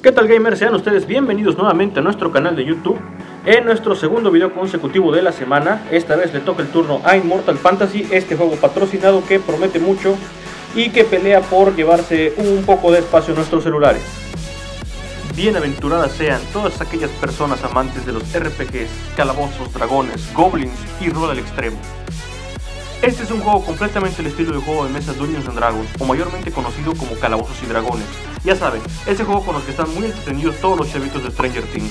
¿Qué tal, gamers? Sean ustedes bienvenidos nuevamente a nuestro canal de YouTube. En nuestro segundo video consecutivo de la semana, esta vez le toca el turno a Immortal Fantasy, este juego patrocinado que promete mucho y que pelea por llevarse un poco de espacio en nuestros celulares. Bienaventuradas sean todas aquellas personas amantes de los RPGs, calabozos, dragones, goblins y rol al extremo. Este es un juego completamente el estilo de juego de mesa Dungeons & Dragons, o mayormente conocido como Calabozos y Dragones. Ya saben, ese juego con los que están muy entretenidos todos los chavitos de Stranger Things.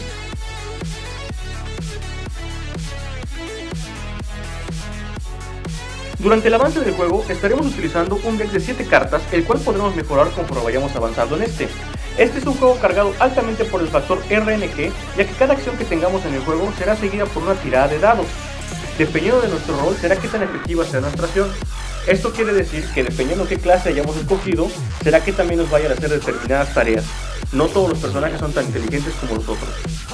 Durante el avance del juego estaremos utilizando un deck de 7 cartas, el cual podremos mejorar conforme vayamos avanzando en este. Este es un juego cargado altamente por el factor RNG, ya que cada acción que tengamos en el juego será seguida por una tirada de dados. Dependiendo de nuestro rol, será qué tan efectiva sea nuestra acción. Esto quiere decir que dependiendo qué clase hayamos escogido, será que también nos vayan a hacer determinadas tareas. No todos los personajes son tan inteligentes como nosotros.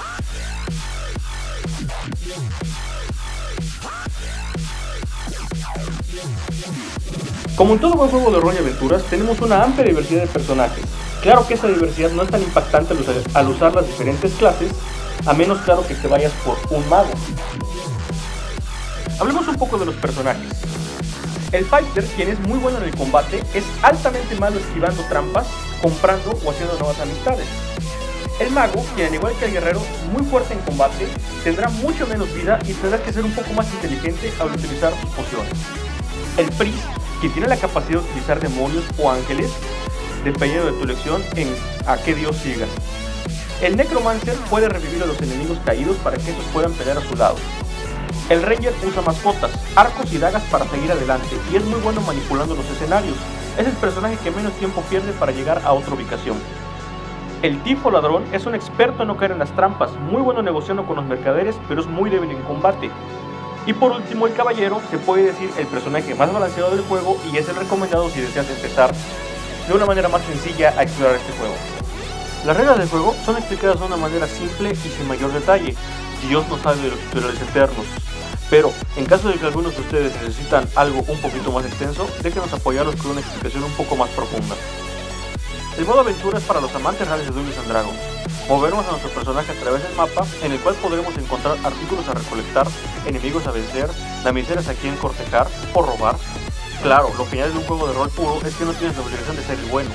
Como en todo buen juego de rol y aventuras, tenemos una amplia diversidad de personajes. Claro que esa diversidad no es tan impactante al usar las diferentes clases, a menos claro que te vayas por un mago. Hablemos un poco de los personajes. El Fighter, quien es muy bueno en el combate, es altamente malo esquivando trampas, comprando o haciendo nuevas amistades. El Mago, quien al igual que el Guerrero, muy fuerte en combate, tendrá mucho menos vida y tendrá que ser un poco más inteligente al utilizar sus pociones. El Priest, quien tiene la capacidad de utilizar demonios o ángeles, dependiendo de tu elección en a qué dios sigas. El Necromancer puede revivir a los enemigos caídos para que estos puedan pelear a su lado. El Ranger usa mascotas, arcos y dagas para seguir adelante y es muy bueno manipulando los escenarios. Es el personaje que menos tiempo pierde para llegar a otra ubicación. El Tifo Ladrón es un experto en no caer en las trampas, muy bueno negociando con los mercaderes, pero es muy débil en combate. Y por último, el Caballero se puede decir el personaje más balanceado del juego y es el recomendado si deseas empezar de una manera más sencilla a explorar este juego. Las reglas del juego son explicadas de una manera simple y sin mayor detalle. Dios no sabe de los tutoriales eternos. Pero, en caso de que algunos de ustedes necesitan algo un poquito más extenso, déjenos apoyarlos con una explicación un poco más profunda. El modo aventura es para los amantes reales de Dungeons & Dragons. Movernos a nuestro personaje a través del mapa, en el cual podremos encontrar artículos a recolectar, enemigos a vencer, damiselas a quien cortejar o robar. Claro, lo genial de un juego de rol puro es que no tienes la obligación de ser el bueno.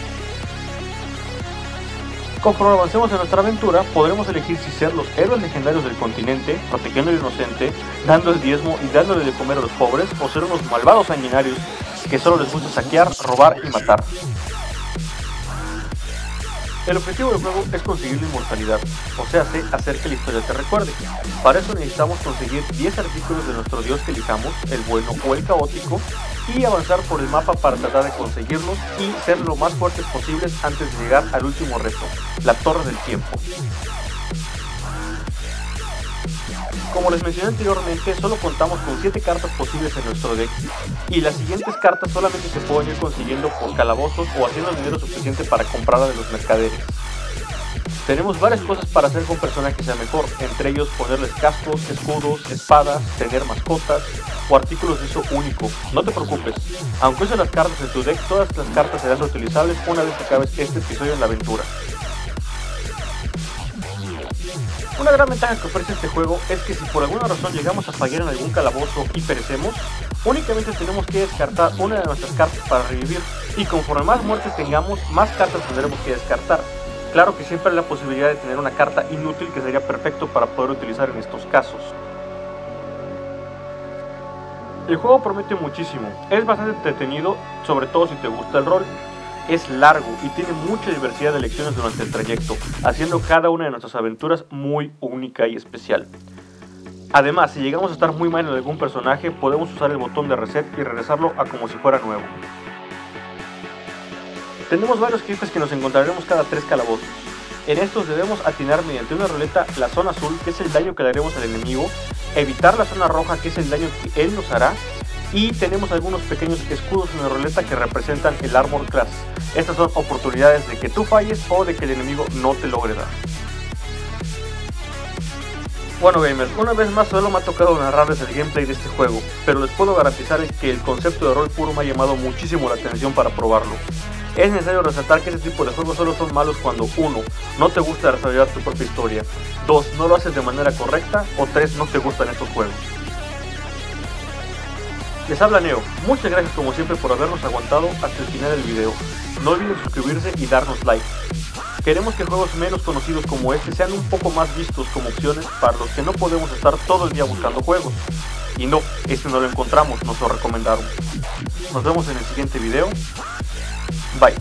Conforme avancemos en nuestra aventura, podremos elegir si ser los héroes legendarios del continente, protegiendo al inocente, dando el diezmo y dándole de comer a los pobres, o ser unos malvados sanguinarios que solo les gusta saquear, robar y matar. El objetivo del juego es conseguir la inmortalidad, o sea, hacer que la historia te recuerde. Para eso necesitamos conseguir 10 artículos de nuestro dios que elijamos, el bueno o el caótico, y avanzar por el mapa para tratar de conseguirlos y ser lo más fuertes posibles antes de llegar al último reto, la Torre del Tiempo. Como les mencioné anteriormente, solo contamos con 7 cartas posibles en nuestro deck, y las siguientes cartas solamente se pueden ir consiguiendo por calabozos o haciendo el dinero suficiente para comprarla de los mercaderes. Tenemos varias cosas para hacer con personajes que sea mejor, entre ellos ponerles cascos, escudos, espadas, tener mascotas o artículos de uso único. No te preocupes, aunque uses las cartas en tu deck, todas las cartas serán reutilizables una vez que acabes este episodio en la aventura. Una gran ventaja que ofrece este juego es que si por alguna razón llegamos a fallar en algún calabozo y perecemos, únicamente tenemos que descartar una de nuestras cartas para revivir, y conforme más muertes tengamos, más cartas tendremos que descartar. Claro que siempre hay la posibilidad de tener una carta inútil que sería perfecto para poder utilizar en estos casos. El juego promete muchísimo, es bastante entretenido, sobre todo si te gusta el rol. Es largo y tiene mucha diversidad de elecciones durante el trayecto, haciendo cada una de nuestras aventuras muy única y especial. Además, si llegamos a estar muy mal en algún personaje, podemos usar el botón de reset y regresarlo a como si fuera nuevo. Tenemos varios jefes que nos encontraremos cada 3 calabozos. En estos debemos atinar mediante una ruleta la zona azul, que es el daño que le haremos al enemigo, evitar la zona roja, que es el daño que él nos hará, y tenemos algunos pequeños escudos en la ruleta que representan el Armor Class. Estas son oportunidades de que tú falles o de que el enemigo no te logre dar. Bueno, gamers, una vez más solo me ha tocado narrarles el gameplay de este juego, pero les puedo garantizar que el concepto de rol puro me ha llamado muchísimo la atención para probarlo. Es necesario resaltar que este tipo de juegos solo son malos cuando 1. No te gusta desarrollar tu propia historia, 2. No lo haces de manera correcta, o 3. No te gustan estos juegos. Les habla Neo, muchas gracias como siempre por habernos aguantado hasta el final del video. No olviden suscribirse y darnos like. Queremos que juegos menos conocidos como este sean un poco más vistos como opciones para los que no podemos estar todo el día buscando juegos. Y no, este no lo encontramos, nos lo recomendaron. Nos vemos en el siguiente video. Bye.